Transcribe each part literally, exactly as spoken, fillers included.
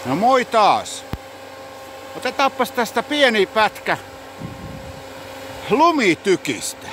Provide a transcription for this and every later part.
No moi taas. Otetaanpas tästä pieni pätkä lumitykistä.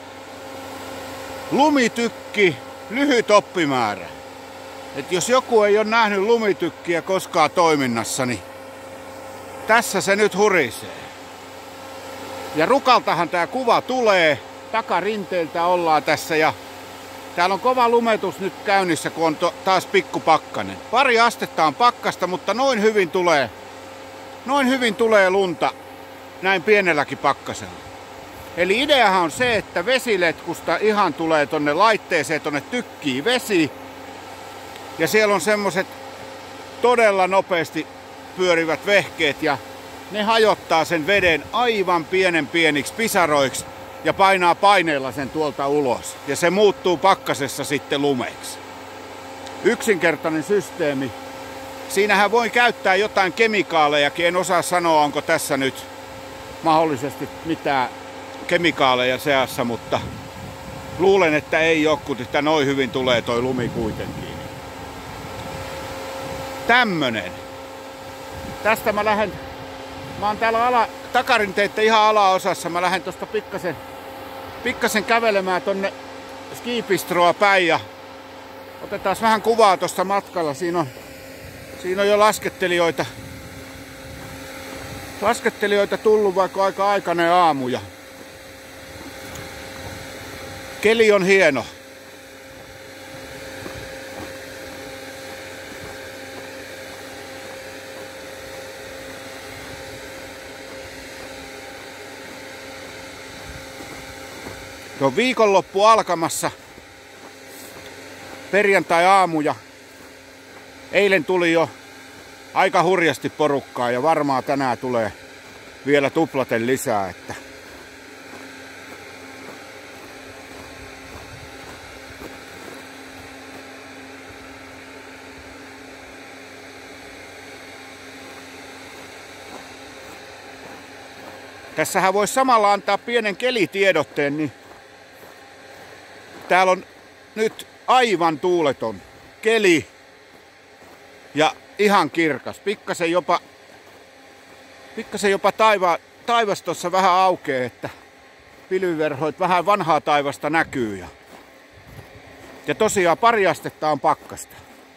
Lumitykki, lyhyt oppimäärä. Et jos joku ei ole nähnyt lumitykkiä koskaan toiminnassa, niin tässä se nyt hurisee. Ja Rukaltahan tää kuva tulee. Takarinteiltä ollaan tässä ja täällä on kova lumetus nyt käynnissä, kun on to, taas pikkupakkanen. Pari astetta on pakkasta, mutta noin hyvin tulee, noin hyvin tulee lunta näin pienelläkin pakkasella. Eli ideahan on se, että vesiletkusta ihan tulee tonne laitteeseen, tonne tykkii vesi. Ja siellä on semmoset todella nopeasti pyörivät vehkeet ja ne hajottaa sen veden aivan pienen pieniksi pisaroiksi ja painaa paineella sen tuolta ulos. Ja se muuttuu pakkasessa sitten lumeiksi. Yksinkertainen systeemi. Siinähän voi käyttää jotain kemikaalejakin. En osaa sanoa, onko tässä nyt mahdollisesti mitään kemikaaleja seassa, mutta luulen, että ei ole, kun että noin hyvin tulee toi lumi kuitenkin. Tämmönen. Tästä mä lähden, mä oon täällä ala, takarinteiden ihan alaosassa, mä lähden tosta pikkasen, pikkasen kävelemään tonne skibistroa päin ja otetaan vähän kuvaa tosta matkalla. Siinä on, siinä on jo laskettelijoita, laskettelijoita tullut, vaikka aika aikainen aamu ja keli on hieno. On viikonloppu alkamassa, perjantai-aamu ja eilen tuli jo aika hurjasti porukkaa ja varmaan tänään tulee vielä tuplaten lisää. Että tässähän voisi samalla antaa pienen kelitiedotteen, niin täällä on nyt aivan tuuleton keli ja ihan kirkas. Pikkasen jopa, pikkasen jopa taiva, taivas tuossa vähän aukeaa, että pilviverhoit vähän vanhaa taivasta näkyy. Ja, ja tosiaan pari astetta on pakkasta.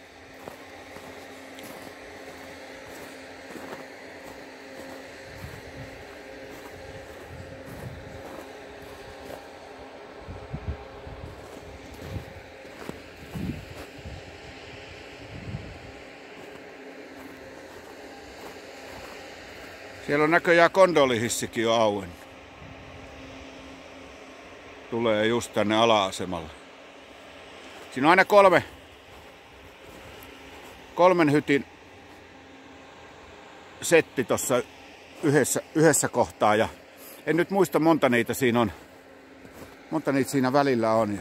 Siellä on näköjään kondolihissikin jo auennut. Tulee just tänne ala-asemalle. Siinä on aina kolme, kolmen hytin setti tossa yhdessä, yhdessä kohtaa. Ja en nyt muista monta niitä siinä on. Monta niitä siinä välillä on.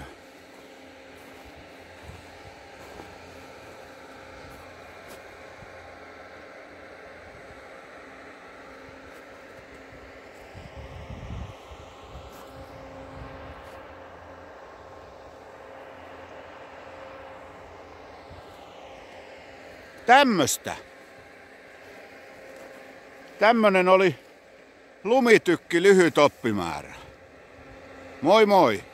Tämmöstä. Tämmönen oli lumitykki lyhyt oppimäärä. Moi moi!